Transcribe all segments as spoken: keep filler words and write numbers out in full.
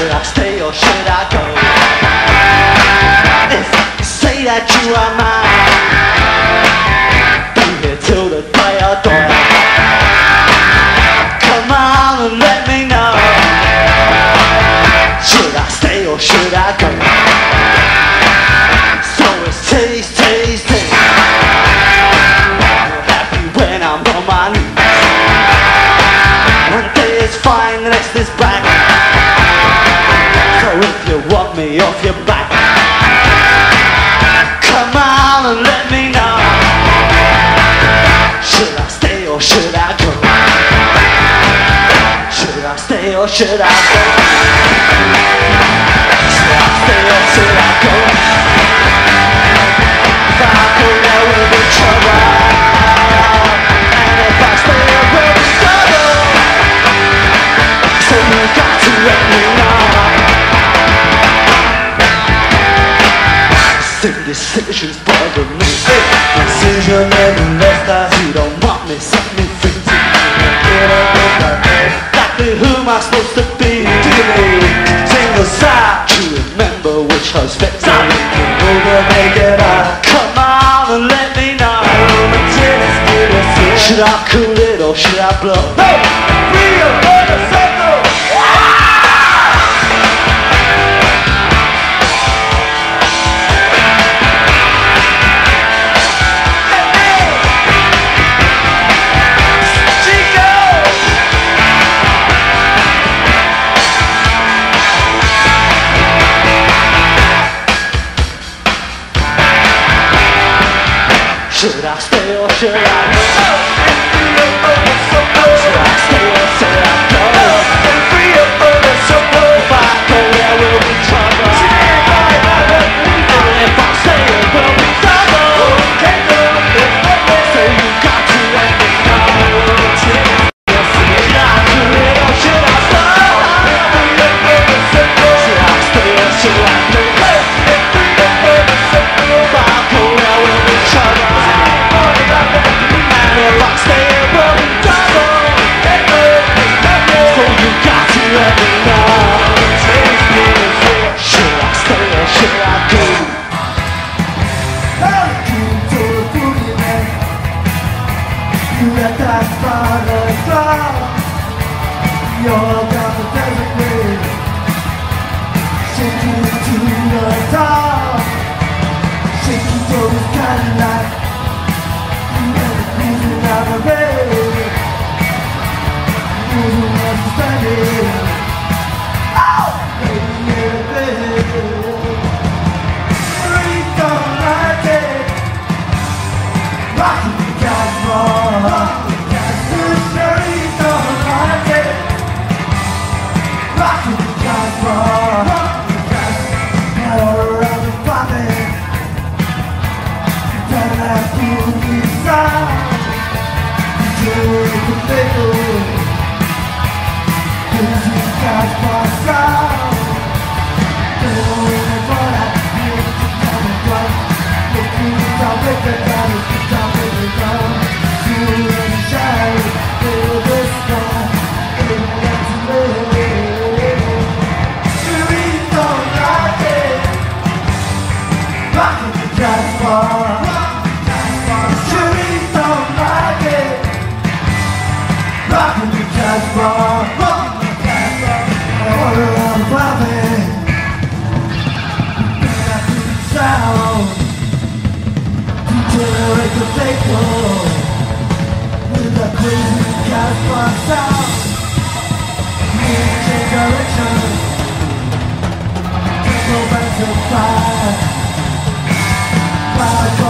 Should I stay or should I go? If you say that you are mine, be here till the day I die. Come on and let me know. Should I stay or should I go? So it's tease, tease, tease. You're happy when I'm on my knees. One day is fine, the next is black. So if you want me off your back, come on and let me know. Should I stay or should I go? Should I stay or should I go? Should I stay or should I go? If I go there will be trouble, and if I stay there will be trouble. So you got to let me know. Indecisions bother me. Decision never left us. You don't want me, set me free to exactly who am I supposed to be? Single side to remember which house fits. I'm over, make it up. Come on and let me know. Should I cool it or should I blow? Hey, free of motorcycle. Should I stay or should I go? Should I stay or should I go? If I go there will be trouble, and if I stay it will be trouble. So you got to let me know. Should I do it or should I stop? Should I stay or should I go? If I go there will be trouble. If I stay it will be double. So you got to let me know. Should I stay or should I go? You let that fire fly. You're down the desert way, shaking to the top, shaking to this kind of life. Moving out of bed, moving out of standing. Oh, baby, baby, we don't like it. Rockin' the Cosmos, we sure don't like it. Rockin' the Cosmos, all around the body. Don't have to decide. You're the middle, cause you got my sound. Don't worry about that, you're the kind of one. Look who down with the gun, look down with the gun. You and shine, feel the sky, ain't got to live. You really don't like it. Rockin' the Cosmos. You really don't like it. Rockin' the Cosmos, rockin' the Cosmos, all around the valley. Back to the sound, deteriorate the vapor with a crazy Cosmos sound. Change direction, go back to fire, fire.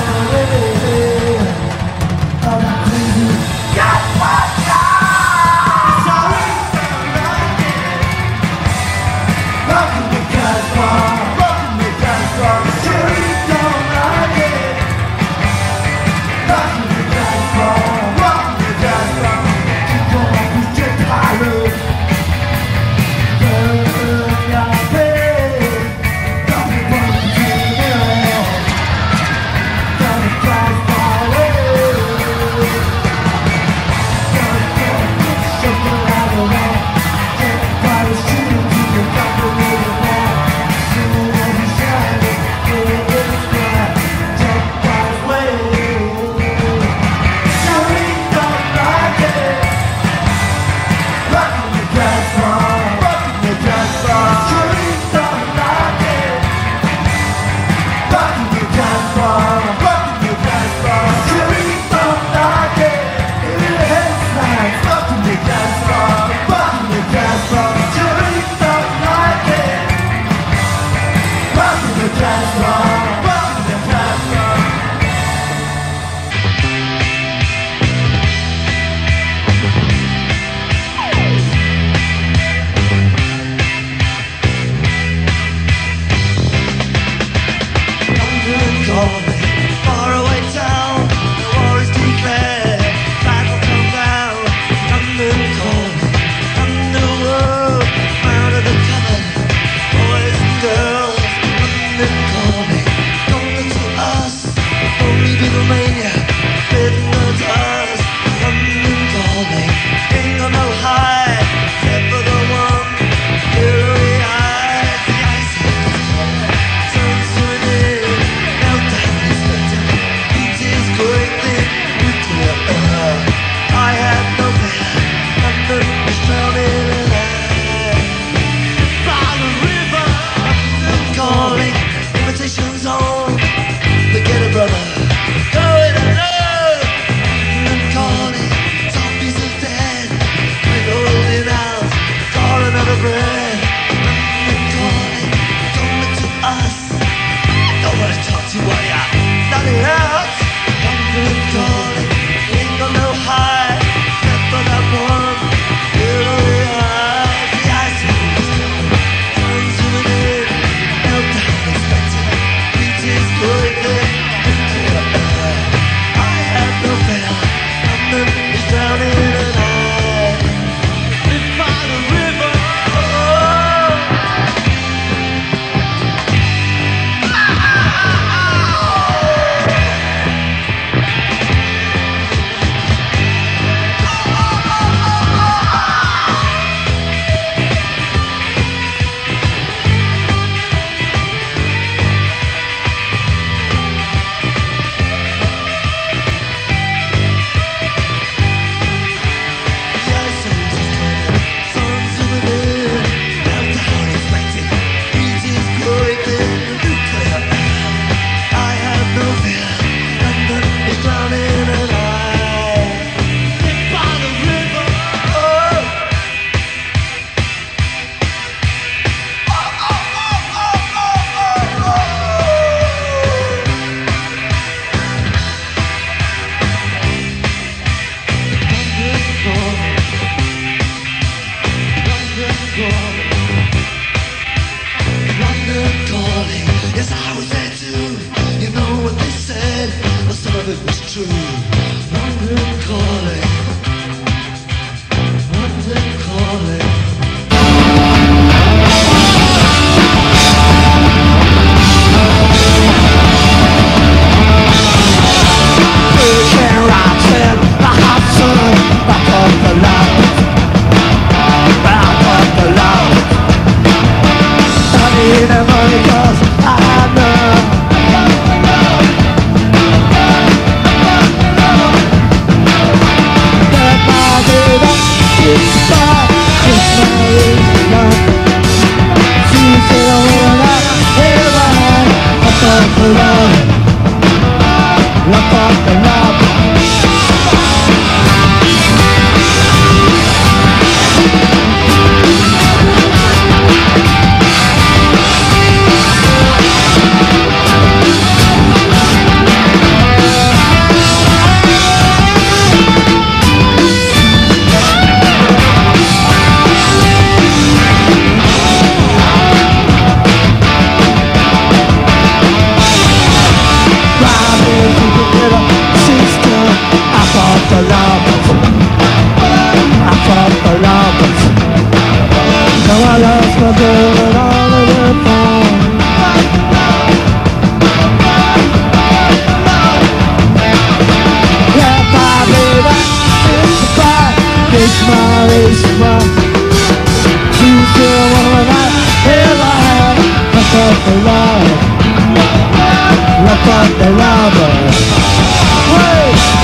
big smile is smile. She's the one I ever had. Rock up the love, rock up the love. Wait.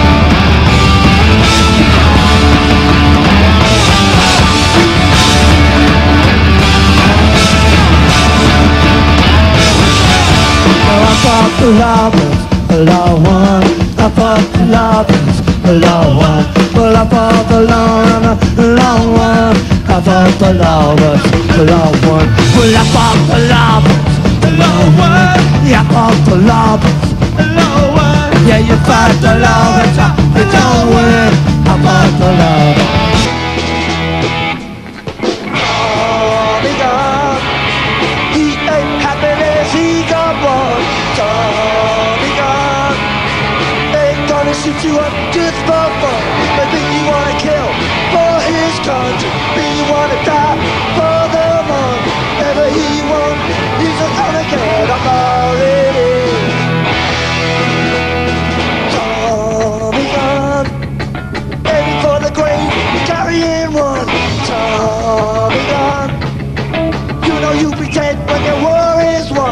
I thought the lovers, the love one. I thought the lovers, the love one. Well, I thought the long, the long one. I thought the lovers, the love one. Well, I thought the lovers, the love one. Yeah, I thought the lovers, the love one. Yeah, you fight the lovers, you don't win. I thought the lovers. Oh, he gone. He ain't happiness, he got one. Tommy gun ain't gonna shoot you up just for fun. Maybe you wanna kill for his country. Maybe you wanna die for the money. Whatever he wants, he's just gonna get up already. Tommy gun aiming for the grave, carrying one. Tommy gun, you know you pretend when your war is won.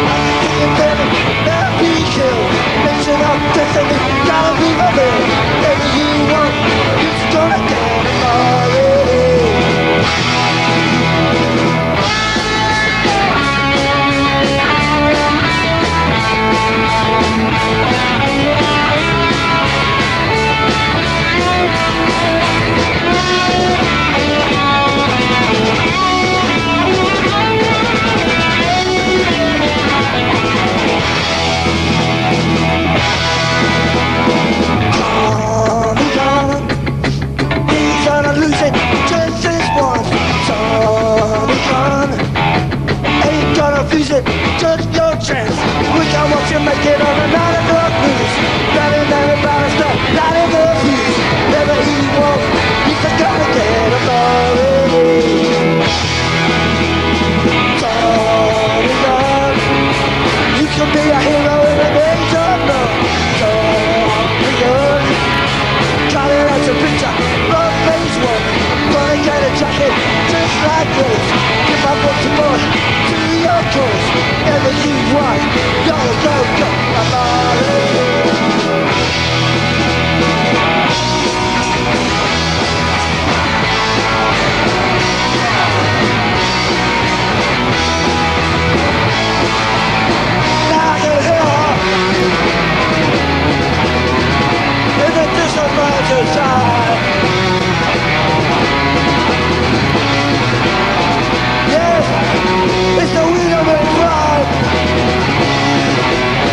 Nation of destiny, gotta be my man. Whatever you want, it's gonna get it already. Just your chance. We can watch you make it on a night of the blues. Not in any battle stuff, not in the fuse. Never he wants, he's just gonna get authority. Tommy gun, you can be a hero in an age of love. Tommy gun, Charlie likes a picture, rough face one. Wanna get a jacket just like this. Give my book to boy. Your choice, whatever you want, go, go, go, about it. Now you're here, in the disadvantage side. Yes, it's the winner and pride.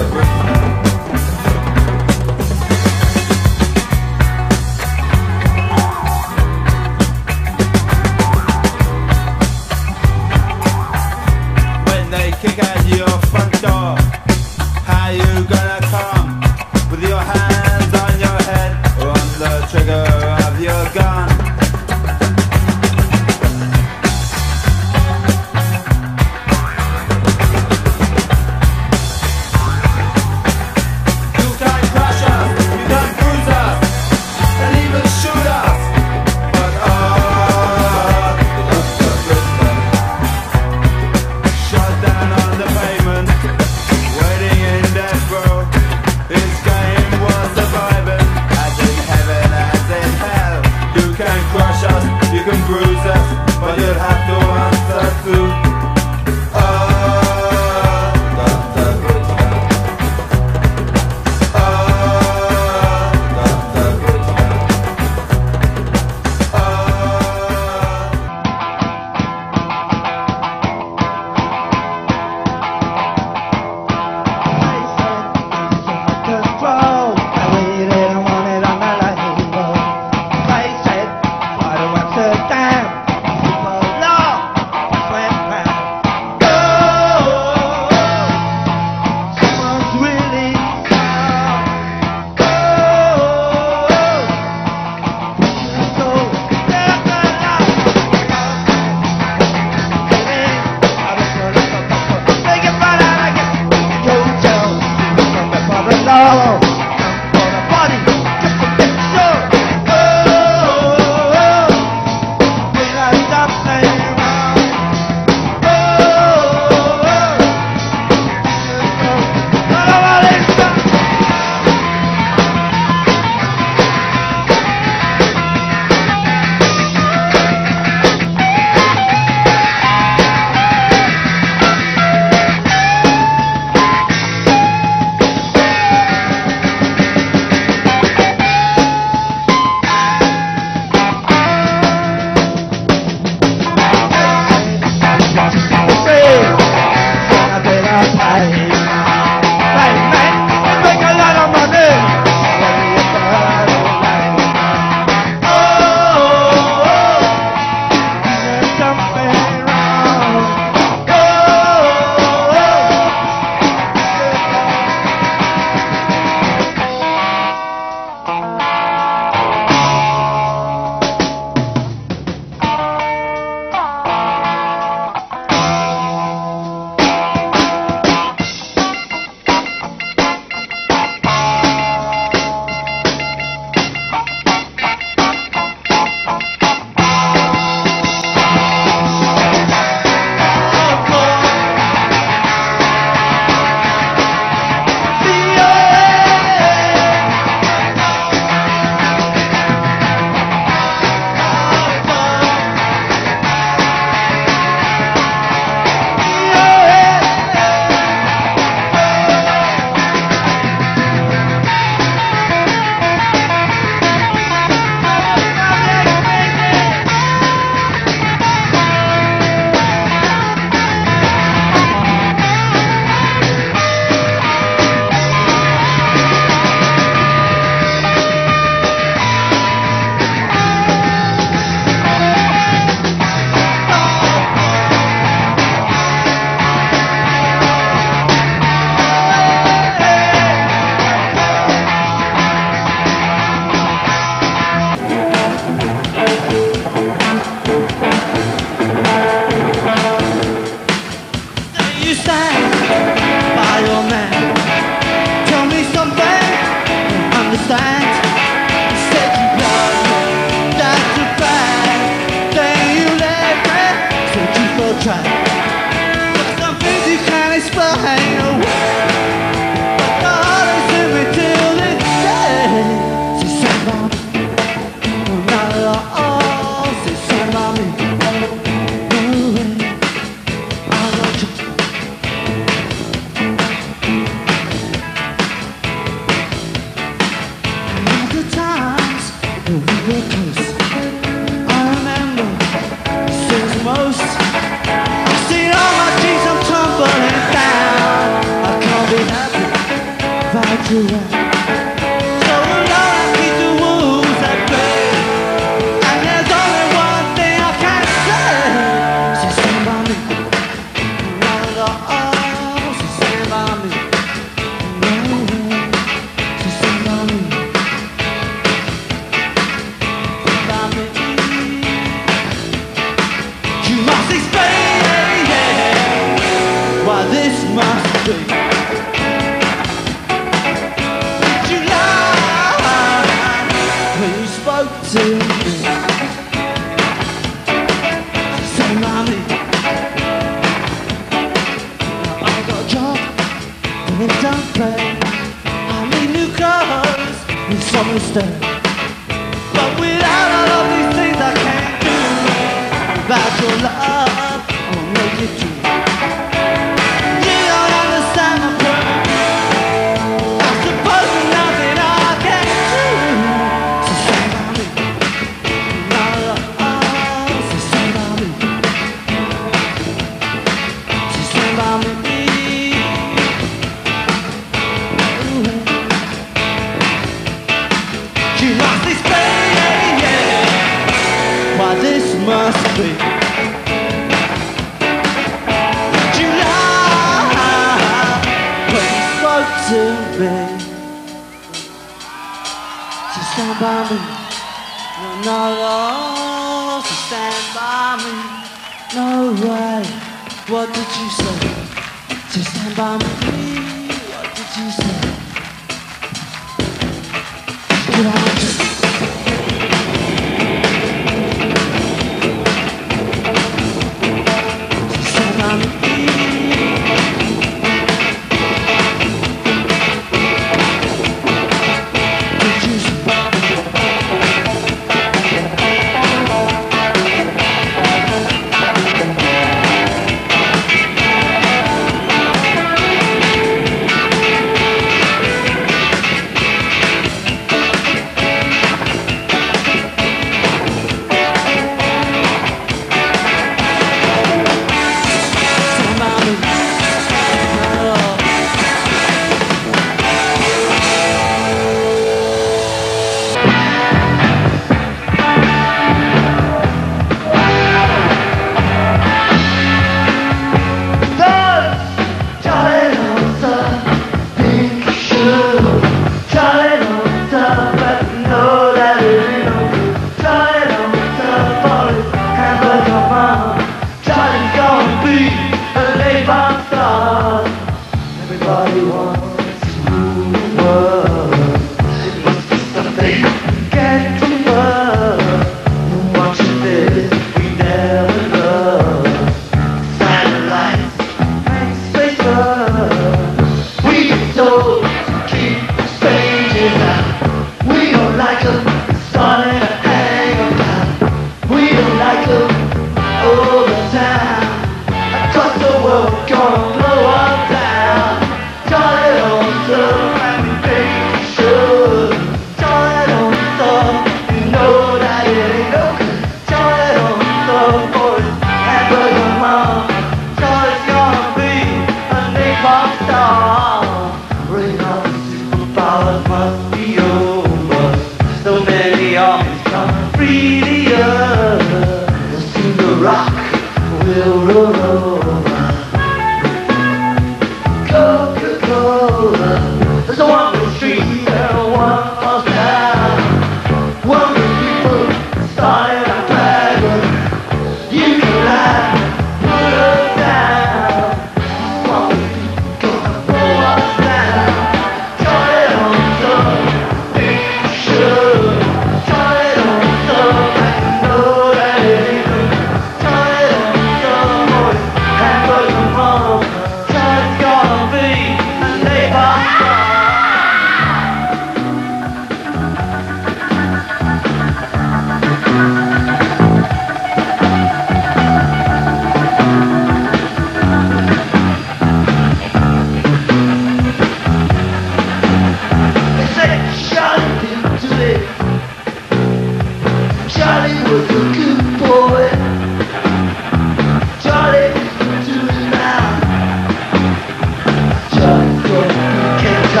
Kentucky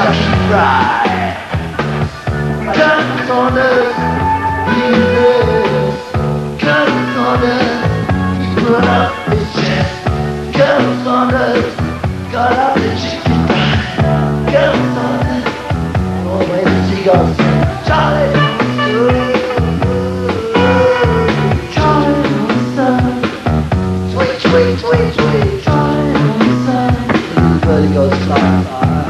cry. Guns on us, Jesus. Guns on us, he put up his chest. Guns on us, got up the chicken pie. Guns on us. Oh, wait, the seagulls. Charlie. Sweet, sweet, sweet, sweet. The bird goes fly, fly.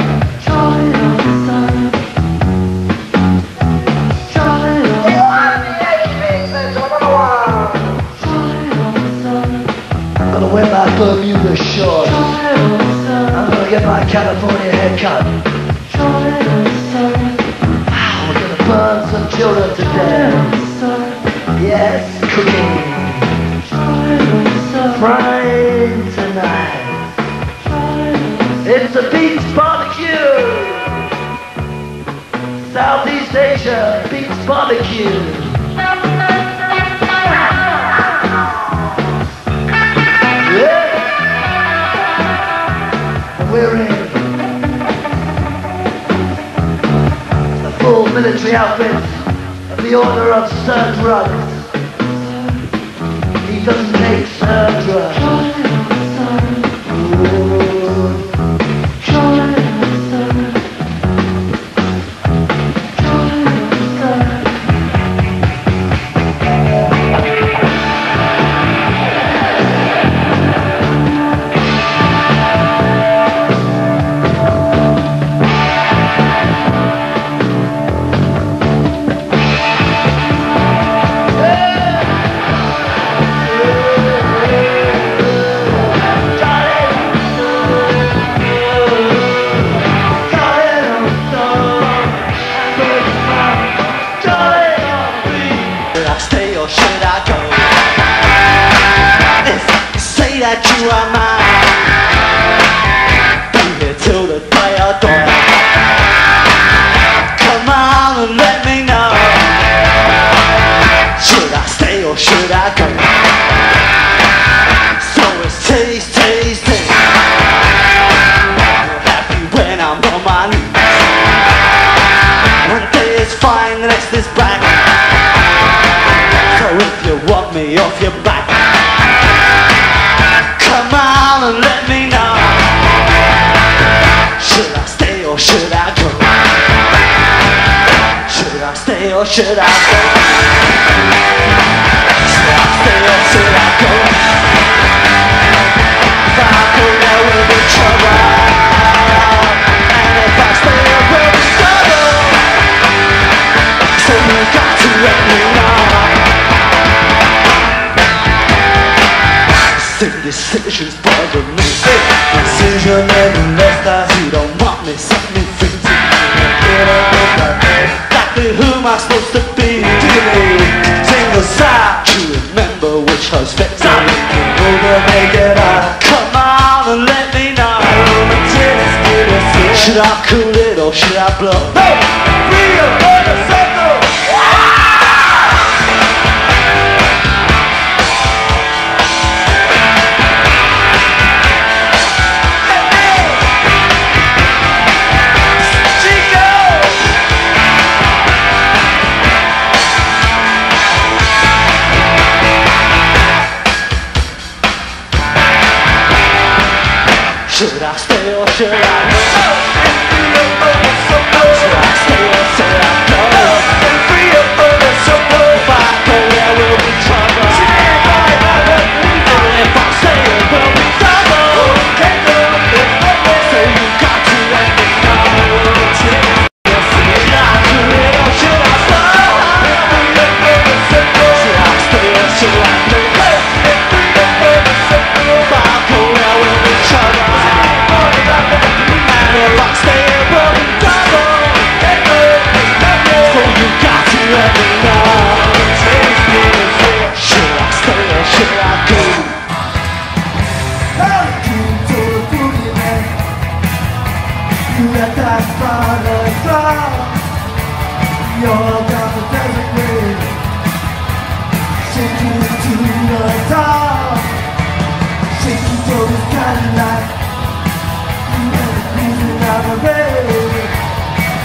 I'm gonna wear my Bermuda shorts. I'm gonna get my California haircut. Wow, we're gonna burn some children to death. Yes, cooking. Frying tonight. It's a Pete's barbecue. Southeast Asia, Pete's barbecue. Yeah. We're in the full military outfit of the Order of Sir Drugs. He doesn't take Sir Drugs. You are mine. Be here till the day I die. Come on and let me know. Should I stay or should I go? So it's tease, tease, tease. I'm happy when I'm on my knees. One day is fine, the next is black. So if you want me off your back, come on and let me know. Should I stay or should I go? Should I stay or should I go? Should I stay or should I go? If I go there will be trouble, and if I stay there will be struggle. So you got to let me know. Decisions bother me. Decision every left eye. You don't want me, set me free. Exactly who am I supposed to be? Do you need single side? You remember which house fits me? Over naked eye. Come on and let me know. Should I cool it or should I blow? No! Free or burn a circle! Should I stay or should I go? Should I stay or should I go? If I go there will be trouble, and if I stay there will be trouble. So you got to let me know. Should I do it or should I stop? Should I stay or should I go? If I go there will be trouble. And if I stay here, will be trouble. So you got to let me know. Should I stay or should I go? How you to the boogie man? You got that far to draw. You're down the desert way. Shake you to the top. Shake you to the Cadillac. You never losing out of rain.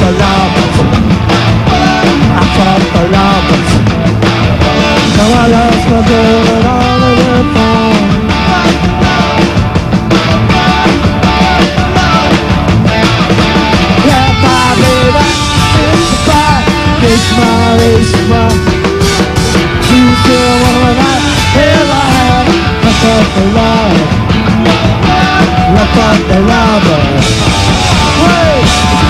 the lovers. I fuck the lovers. Now I lost my girl and all of the phone. Yeah, my baby, it's a fight. It's my race, my. She's the one I ever had. I fuck the love. I fuck the lovers. Wait!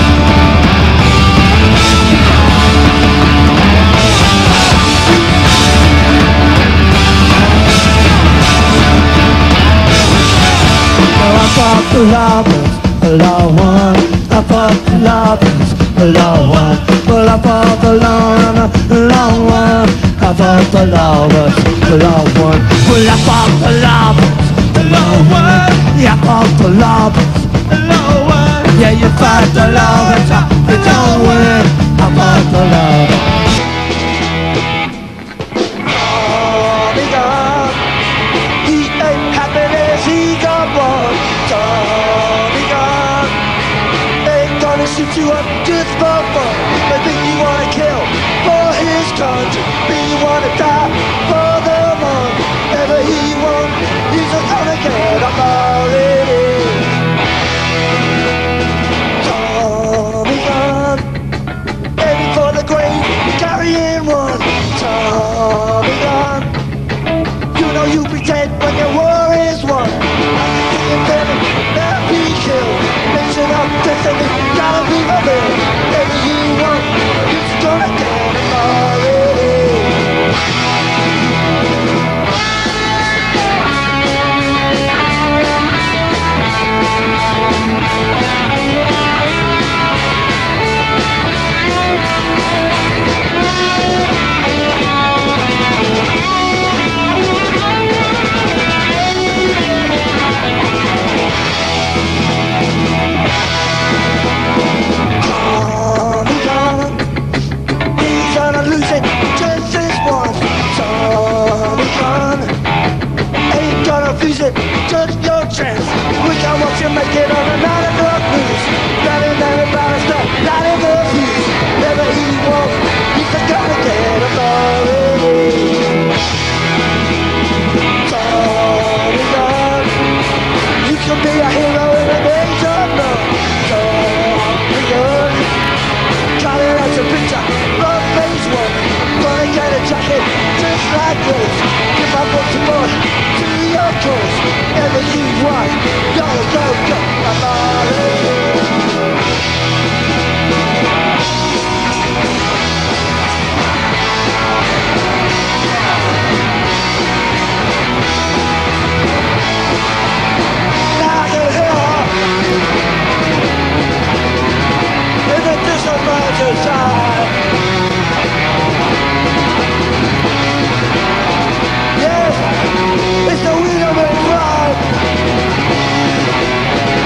I fuck the lovers, the love one. I fuck the lovers, the love one. Well, I fuck the long, the long one. I fuck the lovers, the love one. Well, I fuck the lovers, the love one. Yeah, I fuck the lovers, the love one. Yeah, you fight the lovers, you don't win. I fuck the lovers. Oh, he got, he ain't happiness, he got one. Tommy gun ain't gonna shoot you up just for fun. Maybe you wanna kill for his country, maybe you wanna die for the one. Whatever he wants, he's gonna get up already. Tommy gun aiming for the grave, carrying one. Tommy gun, you know you pretend when your war is won. Now be killed, mention of destiny, gotta be fulfilled. Whatever you want, it's gonna get it already. Just your chance. We can watch you make it on a night of drug news. Not in the barrister, not in the fuse. Whatever he wants, he's just gonna get authority. Tommy gun, you can be a hero in an age of none. Tommy gun, Charlie likes a picture, love face one. Gonna get a jacket just like this. Give my book to boy. Your course, ever you want, go, go, go, I'm all in. Now I can hear in the distant mountain side. Yes, it's the wind of a ride.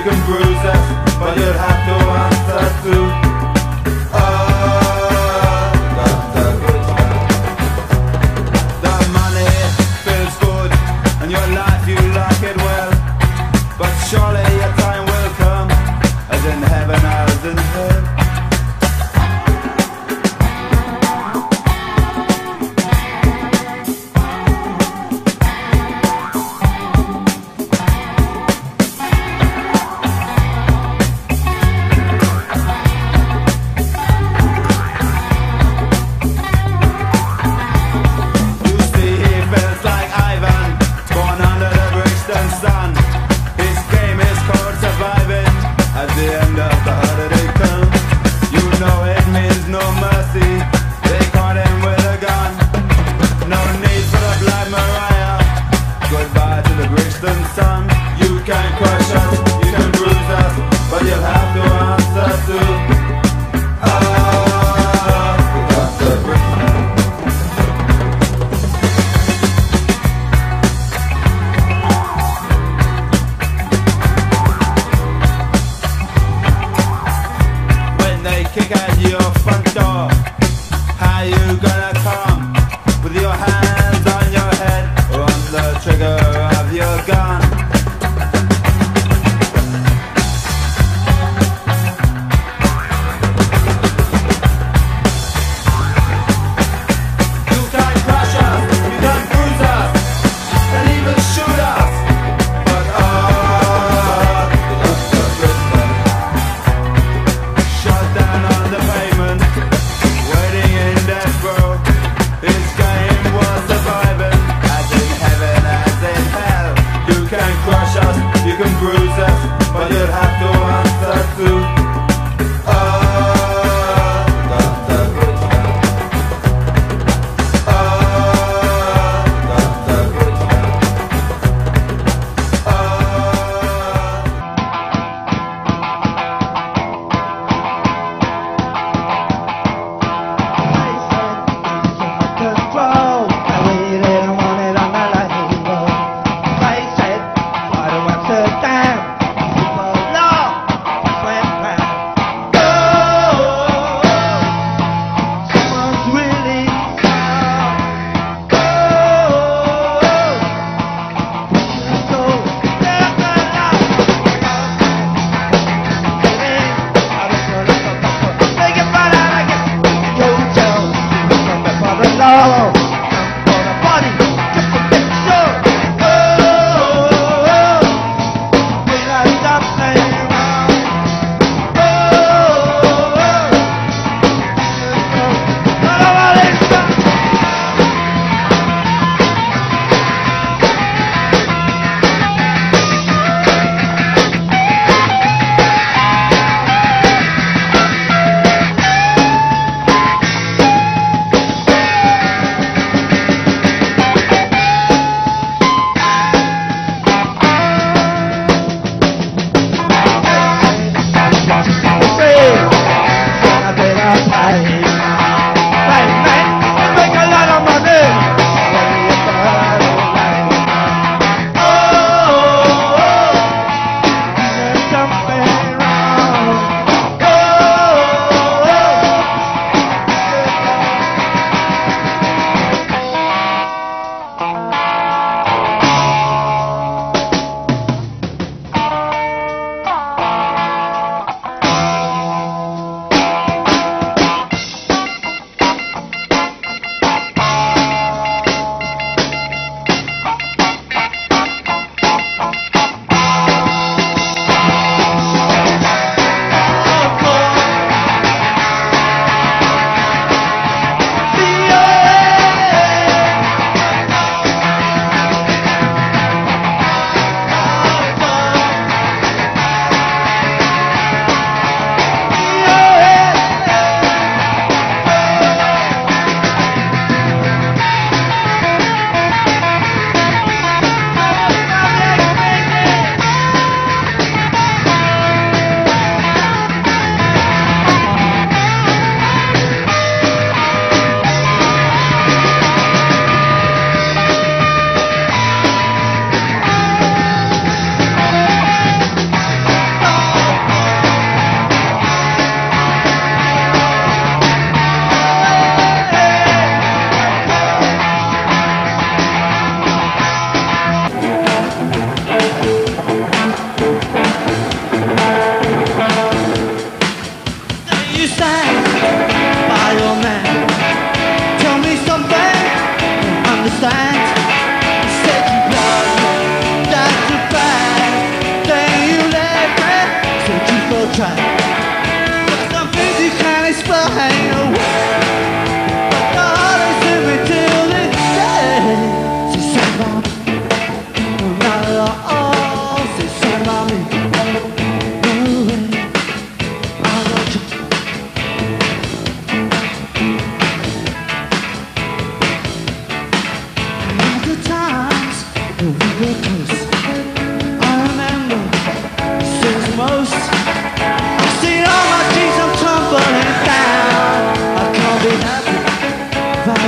can bruise us, but you'll have to answer to. Oh, that's the good stuff. The money feels good, and your life you like it well, but surely your time will come, as in heaven as in hell.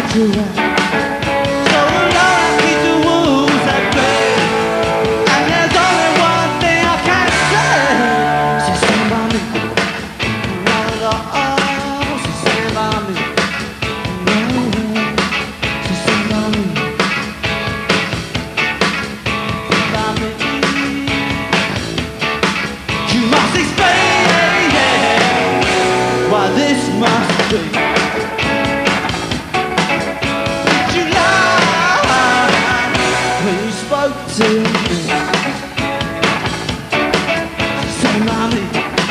to run. So alone I keep the wolves at bay. And there's only one thing I can say. So stand by me. No, no, oh, so stand by me. No, so stand by me. Stand by me. You must explain why this must be. Did you lie when you spoke to me? Stand by me.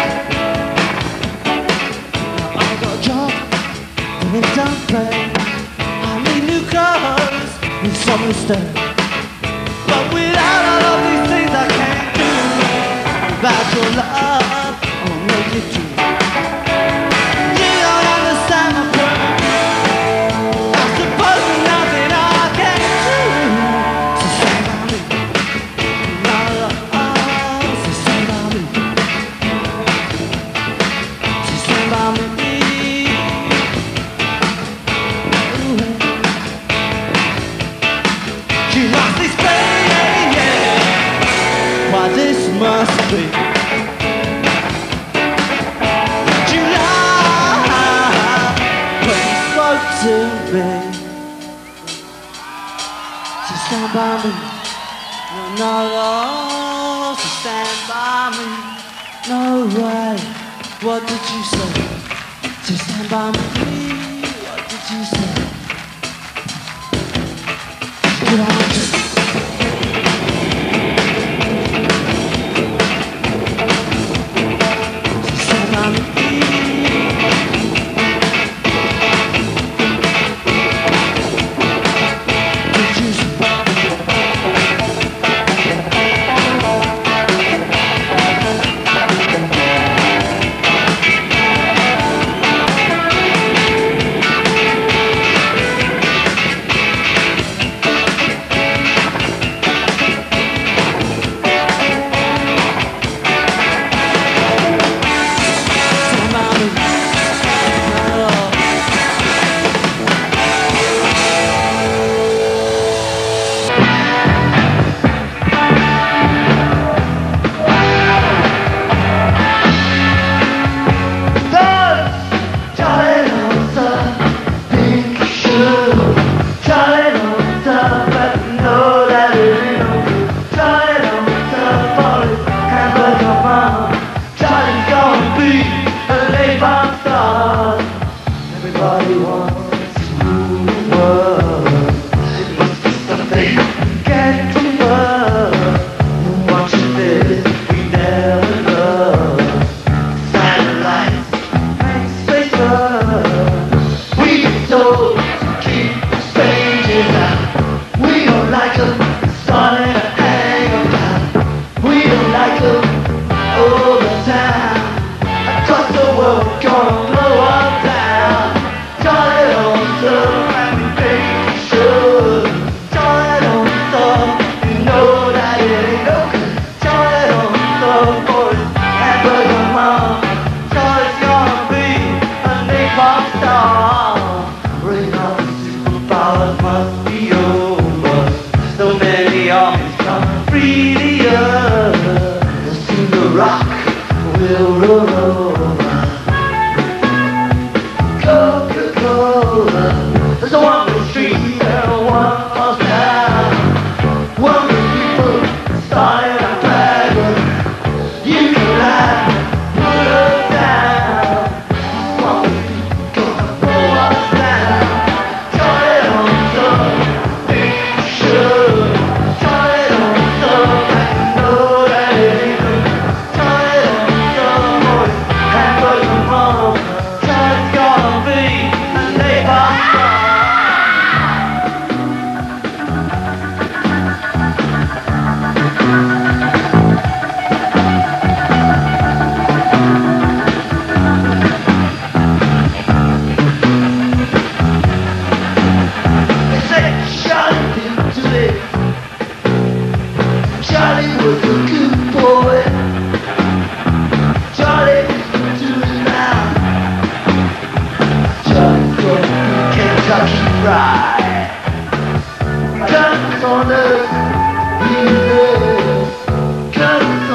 I got a job and it don't pay. I need new clothes and summer stay. But without all of these things I can't do. Without your love, I'll make it true. You don't understand my pain. I suppose there's nothing I can do. So stand by me. No, oh, so stand by me. So stand by me. Ooh. You must explain why this must be. You lie when you spoke to me. So stand by me. No, no, no. So stand by me. No way. What did you say? So stand by me. What did you say? Get on with it. And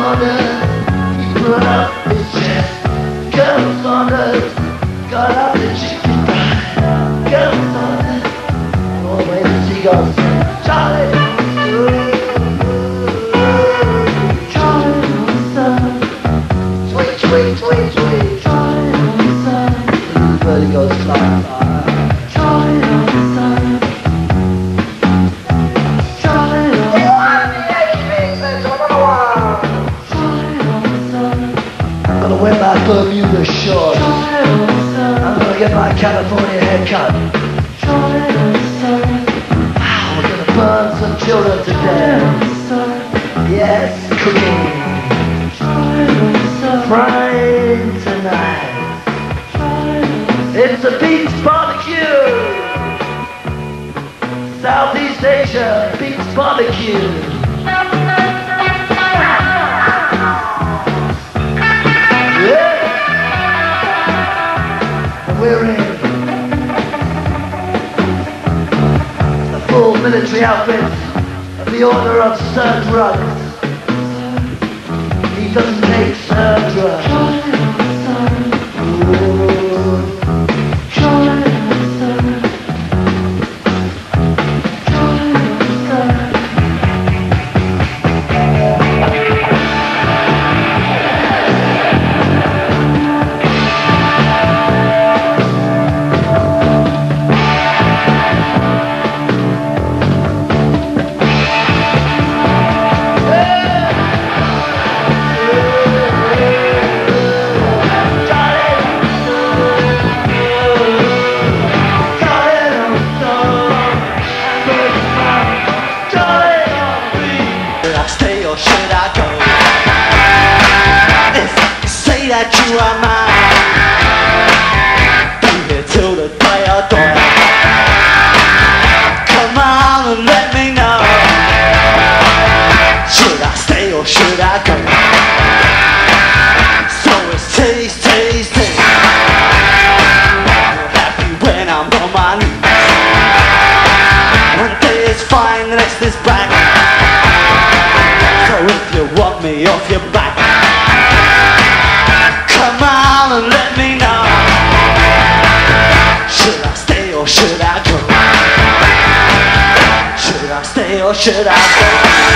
morning, he put up his chest. Girls on us, got out the chicken pie. Girls on us, oh wait, the seagulls sing. Charlie, Charlie, sweet, sweet, sweet, sweet. Charlie, the bird goes flying by. Wear my Bermuda shorts. I'm gonna get my California haircut. Wow, we're gonna burn some children to death. Yes, cooking. Frying tonight. It's a beach barbecue. Southeast Asia beach barbecue. We're in the full military outfit of the Order of Sir Drugs. He doesn't take Sir Drugs. You are mine. Be here till the day I die. Come on and let me know. Should I stay or should I go? So it's tease, tease, tease. You're happy when I'm on my knees. One day is fine, the next is black. So if you want me off your back, come on and let me know. Should I stay or should I go? Should I stay or should I go?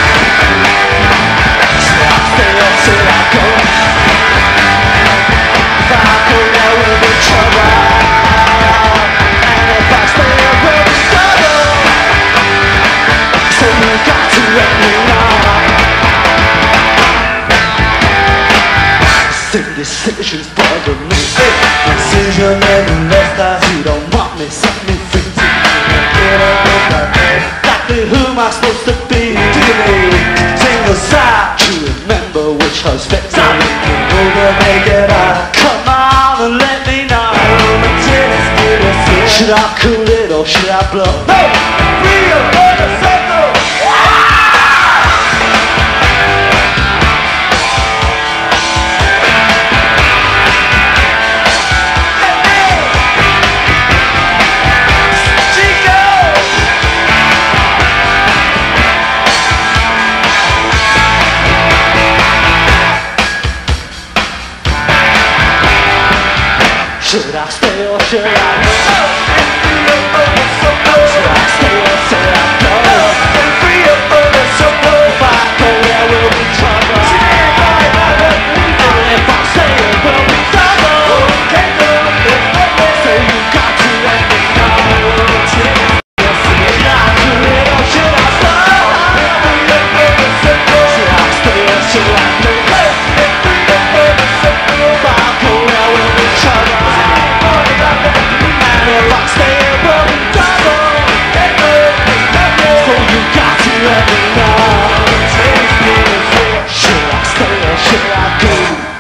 Should I stay or should I go? If I go there will be trouble. And if I stay there will be trouble. So you got to let me know. Decisions bother me. Decision every left that you don't want me, set me free. Exactly who am I supposed to be? Do you need single side? Do you remember which house fits me? Over make it up. Come on and let me know. Should I cool it or should I blow? No! Free your motorcycle! Should I stay or should I go? Should I stay or should I go? If I go there will be trouble. And if I stay there will be trouble. So you got to let me know. Should I do it or should I go? Should I stay or should I go? If I go there will be trouble. And if I stay there will be trouble. So you got to let me know. Should I stay or should I go?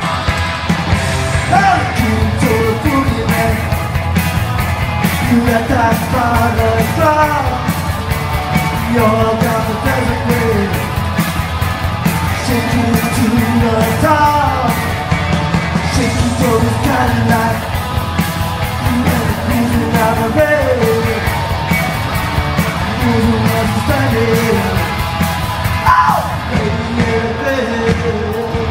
You let that father drop. You're down the desert way, shaking to the top, shaking to the Cadillac. You let it cruising down the road, cruising up the standing. Oh, baby, baby, baby.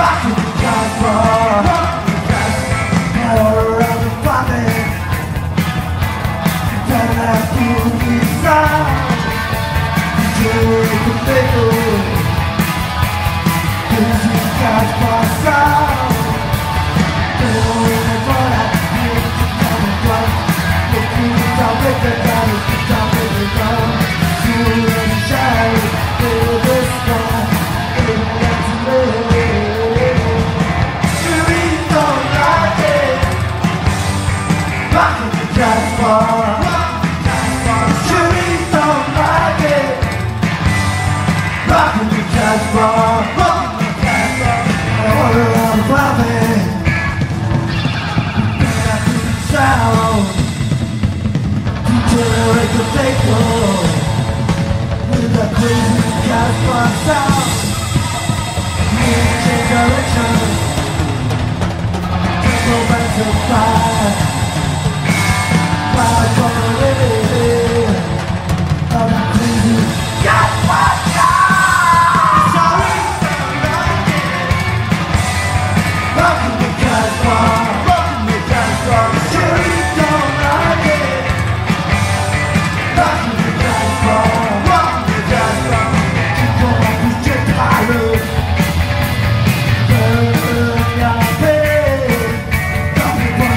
Don't be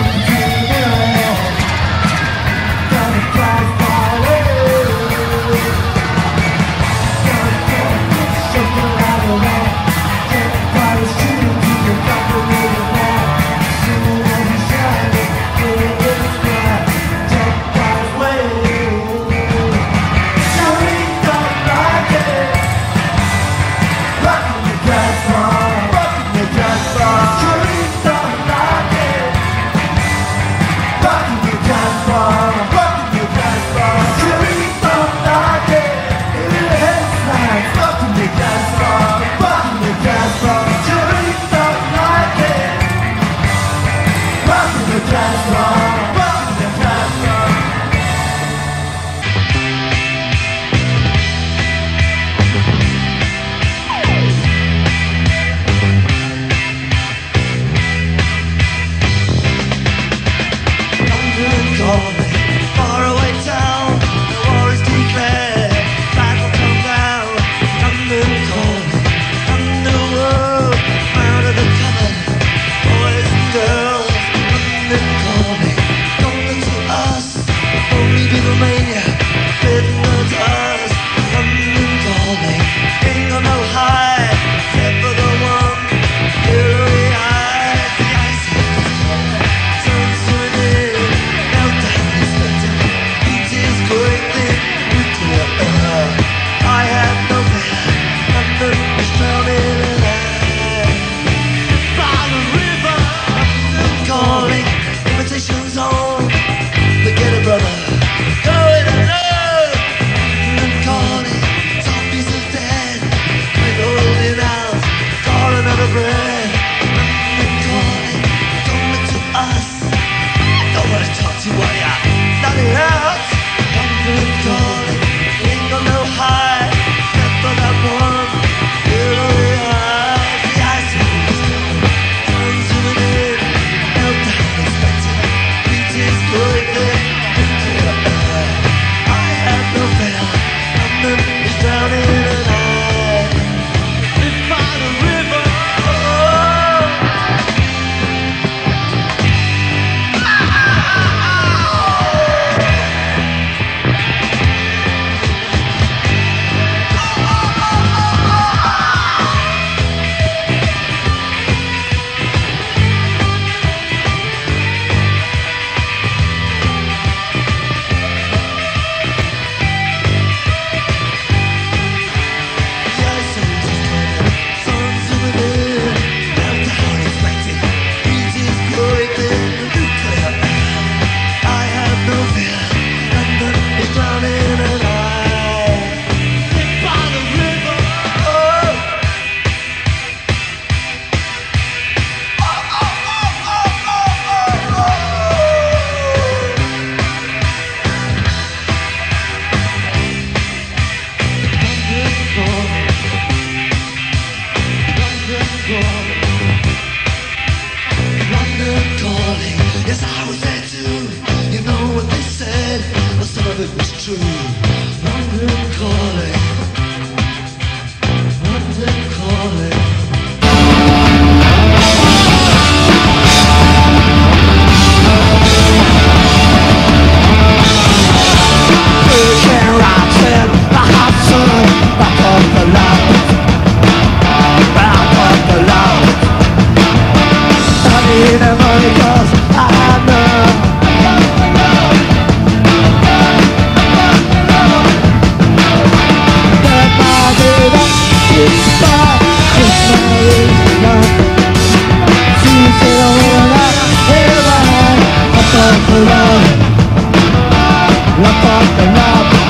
up on the lava.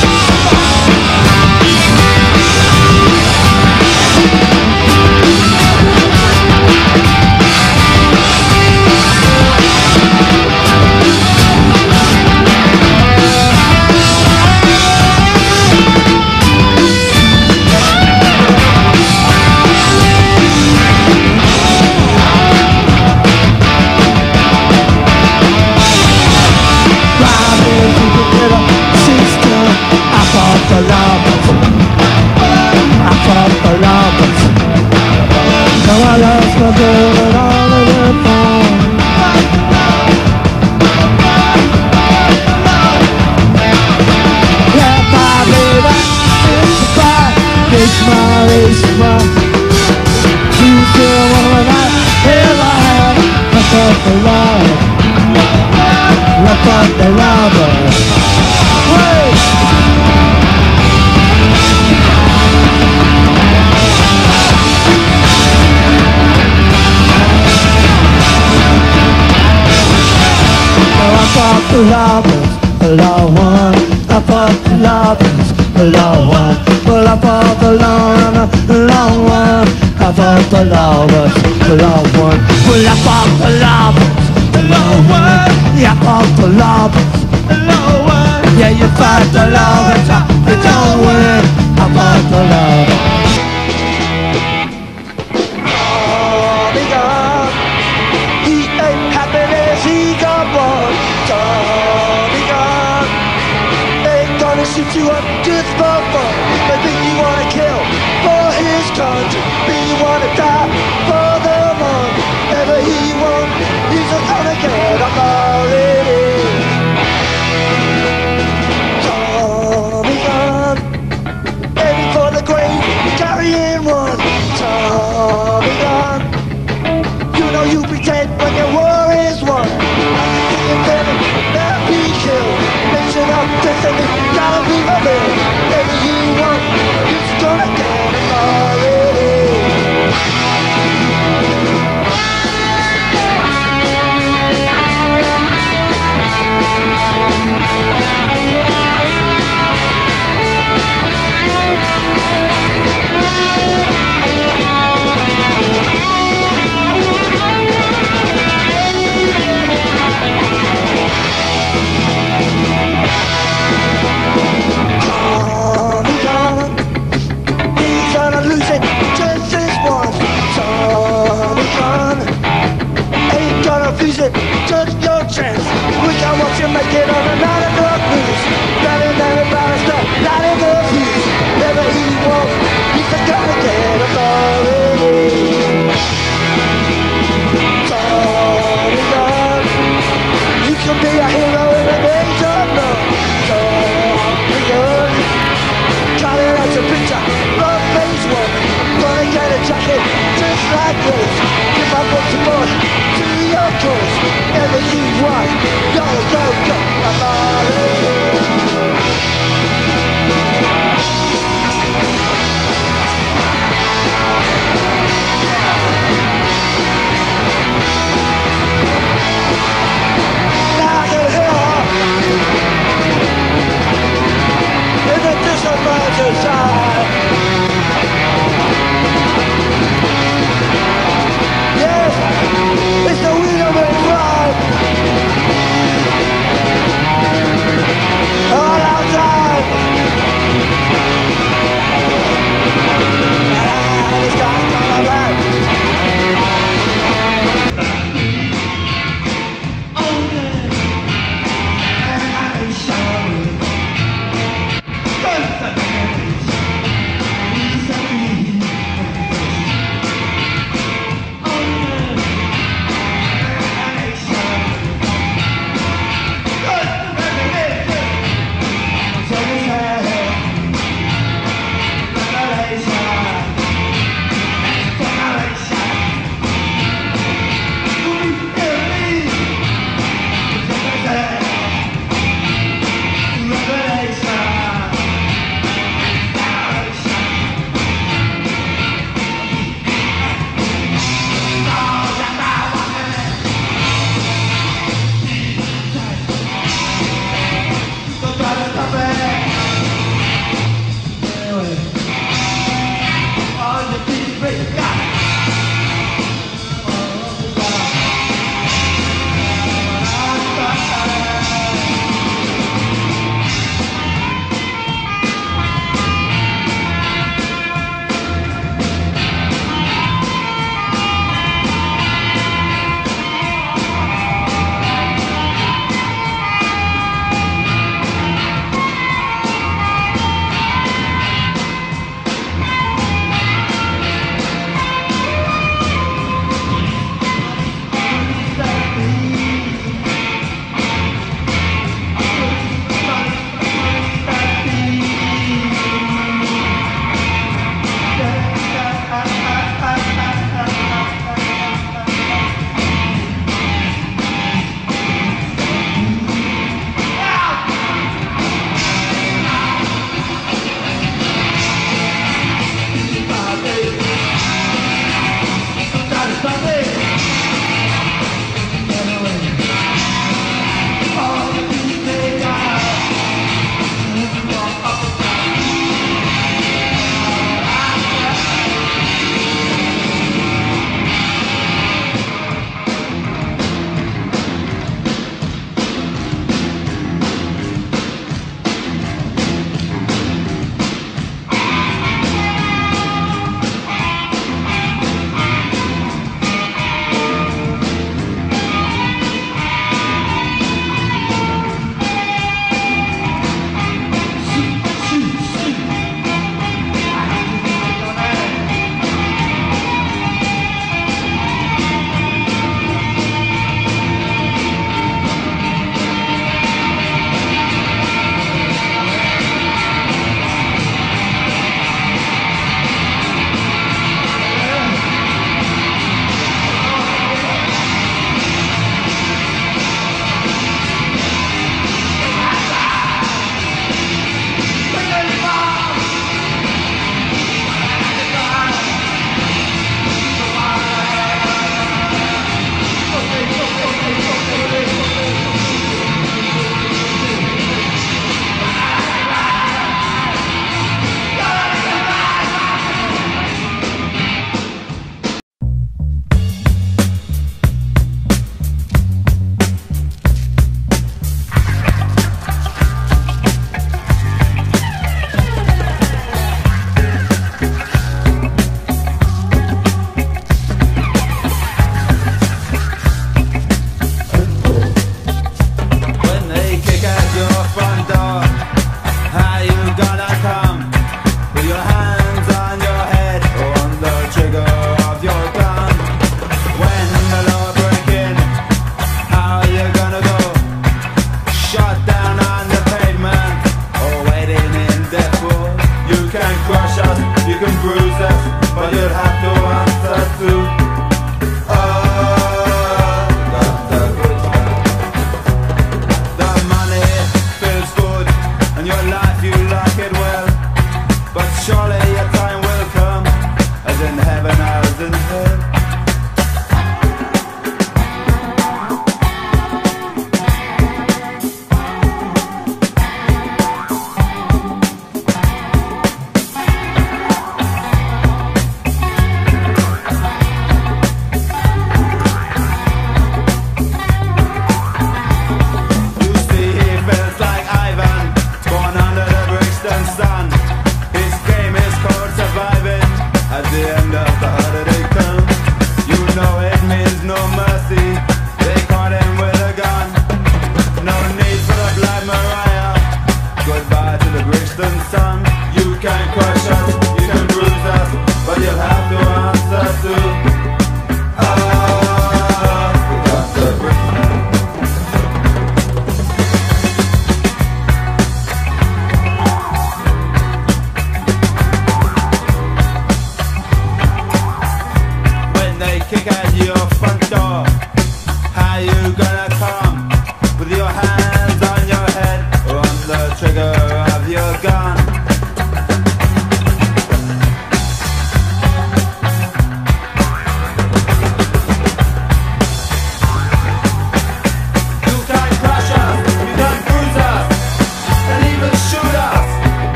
The lovers, the love one. Well, I fought the lovers, the love one. Yeah, I fought the lovers, the love one. Yeah, you fight the lovers, you don't win. I fought the lovers. Tommy gun, he ain't happiness, he got one. Tommy gun, ain't gonna shoot you up just for fun. Maybe you wanna kill for his country. You wanna die for the one, ever he won, he's just gonna get up already. Tommy gun, aiming for the grave, carrying one. Tommy gun, you know you be dead when your war is won. Nothing to invented, never be killed. Nation of destiny, gotta be fulfilled. Ever he won, he's gonna get up already. Just your chance. We can watch you make it on a night of the news. Not in the barrister, not in the fuse. Never he won't, he's just gonna get authority. Tommy gun, you can be a hero in an age of love. Tommy gun, trying out your picture, love face one. Gonna get a jacket just like this. Give my book to boy. Ever you want, go, go, go, I'm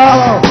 Come on.